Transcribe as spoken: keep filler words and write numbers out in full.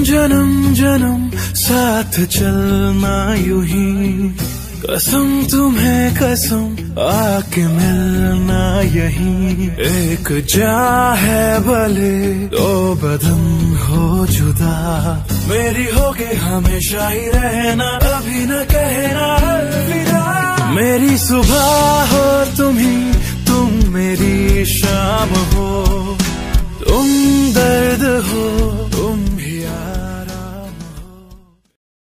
जन्म जन्म साथ चलना यूं ही, कसम तुम्हें कसम आके मिलना यहीं। एक जा है भले दो बदन हो जुदा, मेरी होके हमेशा ही रहना, कभी न कहना अलविदा। मेरी सुबह हो तुम ही, तुम मेरी शाम